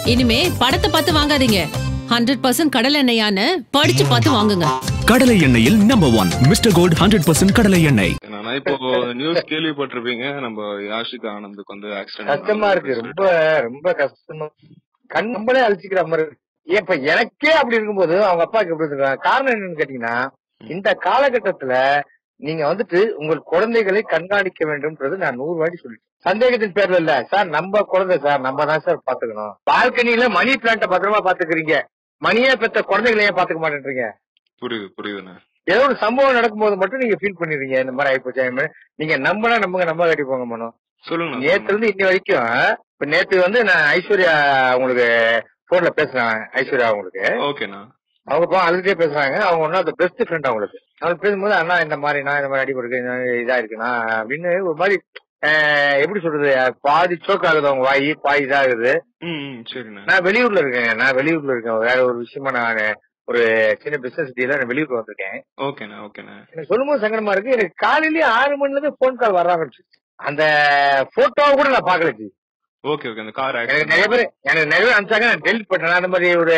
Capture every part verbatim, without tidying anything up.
இனிமே படத்தை பார்த்து வாங்காதீங்க. ஹண்ட்ரட் பர்சன்ட் கடலை எண்ணெயான்னு படிச்சு பார்த்து வாங்குங்க. கடலை எண்ணெயில் number one Mister Gold hundred percent கடலை எண்ணெய். இப்போ நியூஸ் கேள்விப்பட்டிருப்பீங்க, நம்ம யாஷிகா ஆனந்துக்கு வந்து ஆக்சிடென்ட். கஷ்டமா இருக்கு, ரொம்ப ரொம்ப கஷ்டமா, கண் நம்மளே அழிச்சிக்கிற மாதிரி இருக்கு. இப்ப எனக்கே அப்படி இருக்கும்போது அவங்க அப்பாவுக்கு எப்படி இருக்காங்க? காரணம் என்னன்னு கேட்டீங்கன்னா, இந்த காலகட்டத்துல நீங்க வந்துட்டு உங்கள் குழந்தைகளை கண்காணிக்க வேண்டும்ன்றது நான் நூறு வாட்டி சொல்லிட்டேன். சந்தேகத்தின் பேர்ல இல்ல சார், நம்ம குழந்தை சார், நம்ம தான் சார் பாத்துக்கணும். பால்கனியில மணி பிளான்ட பத்திரமா பாத்துக்கிறீங்க, மணியே பெத்த குழந்தைகளை ஏன் பாத்துக்க மாட்டேன்றீங்க? புரியுது புரியுதுண்ணா. ஏதோ ஒரு சம்பவம் நடக்கும் போது மட்டும் நீங்க ஃபீல் பண்ணிடுறீங்க, இந்த மாதிரி ஆயிப்போச்சு. நீங்க நம்பனா நம்புங்க, நம்ப கட்டி போங்க மனோ. சொல்லுங்க. நேத்துல இருந்து இன்னி வரைக்கும், இப்ப நேத்து வந்து நான் ஐஸ்வர்யா உங்களுக்கு போன்ல பேசுறேன். ஐஸ்வர்யா உங்களுக்கு ஓகேண்ணா, அவங்க இப்போ அழுதுட்டே பேசுறாங்க. அவங்க ஒன்னா அந்த பெஸ்ட் ஃப்ரெண்ட் அவங்களுக்கு. அவங்க பேசும்போது அண்ணா இந்த மாதிரி நான் இந்த மாதிரி அடிபடுக்கு இதா இருக்குண்ணா அப்படின்னு ஒரு மாதிரி எப்படி சொல்றது, பாதி சோக் ஆகுது அவங்க வாயி, பாதி இதாகுது. நான் வெளியூர்ல இருக்கேன், நான் வெளியூர்ல இருக்கேன் வேற ஒரு விஷயமா. நான் ஒரு சின்ன பிசினஸ் டீல நான் வெளியூர்ல வந்திருக்கேன். ஓகேண்ணா ஓகேண்ணா. எனக்கு சொல்லும்போது சங்கடமா இருக்கு. எனக்கு காலையிலேயே ஆறு மணில இருந்து போன் கால் வர ஆரம்பிச்சு. அந்த போட்டோவை கூட நான் பாக்கல. Okay okay. அந்த கார் எனக்கு நிறைய பேர் எனக்கு நிறைய பேர் அனுப்பிச்சாங்க, நான் டெலிட் பண்ணேன். அந்த மாதிரி ஒரு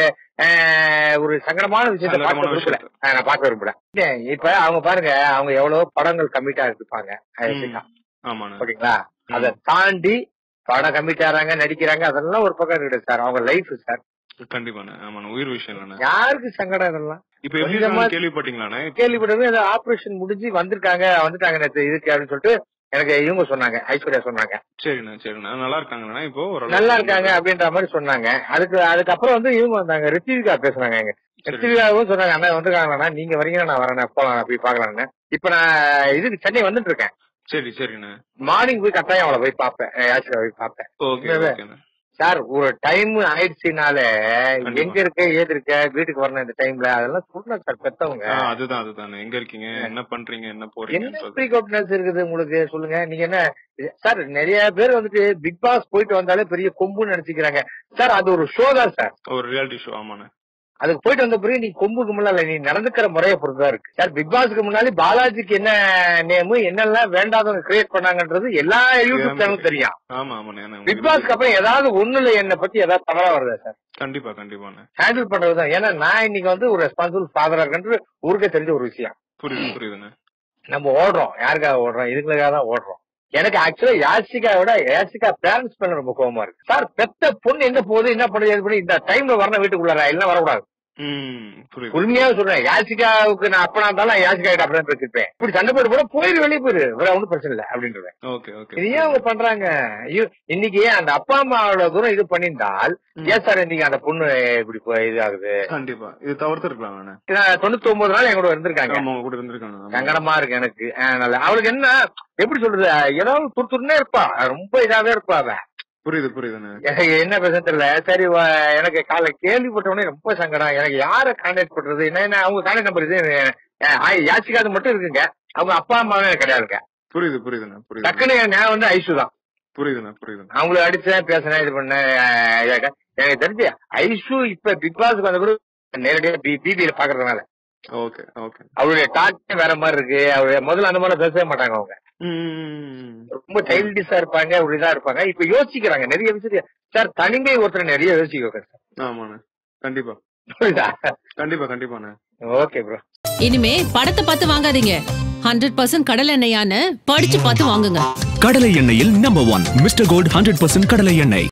ஒரு சங்கடமான விஷயத்த பார்க்க விரும்பல, நான் பார்க்க விரும்பல. இப்ப அவங்க பாருங்க, அவங்க எவ்வளவு படங்கள் கம்மிட்டா இருப்பாங்க ஓகேங்களா. அதை தாண்டி படம் கம்மிட் ஆறாங்க, நடிக்கிறாங்க, அதெல்லாம் ஒரு பக்கம் இருக்குது சார். அவங்க லைஃப் சார். கண்டிப்பா உயிர் விஷயம். யாருக்கு சங்கடம் இதெல்லாம்? இப்ப கேள்விப்பட்டீங்களா? கேள்விப்பட்டது ஆபரேஷன் முடிஞ்சு வந்திருக்காங்க, வந்துட்டாங்க நேற்று இதுக்கு அப்படின்னு சொல்லிட்டு எனக்கு இவங்க சொன்னாங்க, ஐஸ்வர்யா சொன்னாங்க. சரிண்ணா சரிண்ணா, நல்லா இருக்காங்கண்ணா, இப்போ நல்லா இருக்காங்க அப்படின்ற மாதிரி சொன்னாங்க. அதுக்கு அதுக்கப்புறம் வந்து இவங்க வந்தாங்க, ரித்திவிகா பேசுறாங்க. எங்க ரித்திவிகாவும் சொன்னாங்க, அண்ணா வந்துருக்காங்கண்ணா, நீங்க வரீங்கன்னா நான் வரேன், போலாம் போய் பாக்கலான்னு. இப்ப நான் இதுக்கு சென்னை வந்துட்டு இருக்கேன். சரி சரிண்ணா. மார்னிங் போய் கட்டாயம் அவளை போய் பாப்பேன், யாசிகா போய் பாப்பேன். சார் ஒரு டைம் ஆயிடுச்சுனால எங்க இருக்க ஏது இருக்க வீட்டுக்கு வரணும் இந்த டைம்ல, அதெல்லாம் சொல்லணும் சார் பெத்தவங்க. அதுதான் அதுதான், எங்க இருக்கீங்க, என்ன பண்றீங்க, என்ன போறீங்க, என்ன ப்ரீகாஷன்ஸ் இருக்குது உங்களுக்கு சொல்லுங்க. நீங்க என்ன சார், நிறைய பேர் வந்துட்டு பிக் பாஸ் போயிட்டு வந்தாலே பெரிய கொம்புன்னு நினைச்சுக்கிறாங்க சார். அது ஒரு ஷோ தான் சார், ஒரு ரியாலிட்டி ஷோ. ஆமாண்ணா. அதுக்கு போயிட்டு வந்த பிறகு நீ கொம்புக்கு முன்னால நீ நடந்துக்கிற முறையை பொறுத்துதான் இருக்கு சார். பிக் பாஸ்க்கு முன்னாடி பாலாஜிக்கு என்ன நேமு என்னெல்லாம் வேண்டாதவங்க கிரியேட் பண்ணாங்கன்றது எல்லா யூடியூப் சேனலும் தெரியும். ஆமா ஆமா. பிக் பாஸ்க்கு அப்புறம் ஏதாவது ஒண்ணுல என்ன பத்தி ஏதாவது தவறா வருதா சார்? கண்டிப்பா கண்டிப்பா ஹேண்டில் பண்றதுதான். ஏன்னா நான் இன்னைக்கு வந்து ஒரு ரெஸ்பான்சிபிள் ஃபாதரா இருக்குன்றது ஊருக்கே தெரிஞ்ச ஒரு விஷயம். புரியுது புரியுதுண்ணா. நம்ம ஓடுறோம், யாருக்காக ஓடுறோம்? இதுக்காக தான் ஓடுறோம். எனக்கு ஆக்சுவலா யாசிகாவோட யாசிகா பேரண்ட்ஸ் மேல ரொம்ப கோபமா இருக்கு சார். பெத்த பொண்ணு எங்க போகுது, என்ன பண்ணுது, இந்த டைம்ல வரணும் வீட்டுக்குள்ளார, இல்லைன்னா வரக்கூடாது. உண்மையா சொல்றேன், யாசிகாவுக்கு நான் அப்பனா இருந்தாலும் யாசிகா கிட்ட அப்படிதான் பேசிருப்பேன். இப்படி சண்டை போட்டு போட போயிரு, வெளியே போயிரு, வேற ஒன்னும் பிரச்சனை இல்லை அப்படின்றேன். இது ஏன் அவங்க பண்றாங்க? இன்னைக்கு அந்த அப்பா அம்மாவோட தூரம் இது பண்ணிருந்தால் ஏன் சார் இன்னைக்கு அந்த பொண்ணு இப்படி இது ஆகுது? கண்டிப்பா இது தவிர்த்து இருக்கலாம். தொண்ணூத்தி ஒன்பது நாள் எங்களோட இருந்திருக்காங்க. சங்கடமா இருக்கு எனக்கு. அவளுக்கு என்ன எப்படி சொல்றது, ஏதாவது துருத்துருன்னே இருப்பா, ரொம்ப இதாவே இருப்பா அவ. புரியுது புரியுது. எனக்கு என்ன பேச தெரியல. சரி, எனக்கு காலை கேள்விப்பட்டவனே ரொம்ப சங்கடம். எனக்கு யார கான்டாக்ட் பண்றது, என்ன அவங்க கான்டாக்ட் நம்பர் இது யாசிக்காது மட்டும் இருக்குங்க, அவங்க அப்பா அம்மாவே எனக்கு கிடையாதுங்க. புரியுது புரியுதுண்ணா. புரியுது. டக்குன்னு நான் வந்து ஐசு தான். புரியுதுண்ணா புரியுது. அவங்களை அடிச்சேன், பேசினேன், இது பண்ண. எனக்கு தெரிஞ்சு ஐசு இப்ப பிக் பாஸ்க்கு வந்த கூட நேரடியா பிபியில பாக்குறதுனால ஓகே ஓகே அவருடைய டாக் வேற மாதிரி இருக்கு. அவருடைய முதல்ல அந்த மாதிரி பேசவே மாட்டாங்க. அவங்க ரொம்ப சைல்டிஷா இருப்பாங்க, ஒரு இதா இருப்பாங்க. இப்ப யோசிக்கிறாங்க நிறைய விஷயம் சார். தனிமை ஒருத்தர் நிறைய யோசிக்க சார். ஆமாண்ணா கண்டிப்பா. புரியுதா? கண்டிப்பா கண்டிப்பாண்ணா. Okay bro. இனிமே படத்தை பார்த்து வாங்காதீங்க, ஹண்ட்ரட் பர்சன்ட் கடலை எண்ணெயான்னு படிச்சு பார்த்து வாங்குங்க. கடலை எண்ணெயில் number one Mister Gold hundred percent கடலை எண்ணெய்.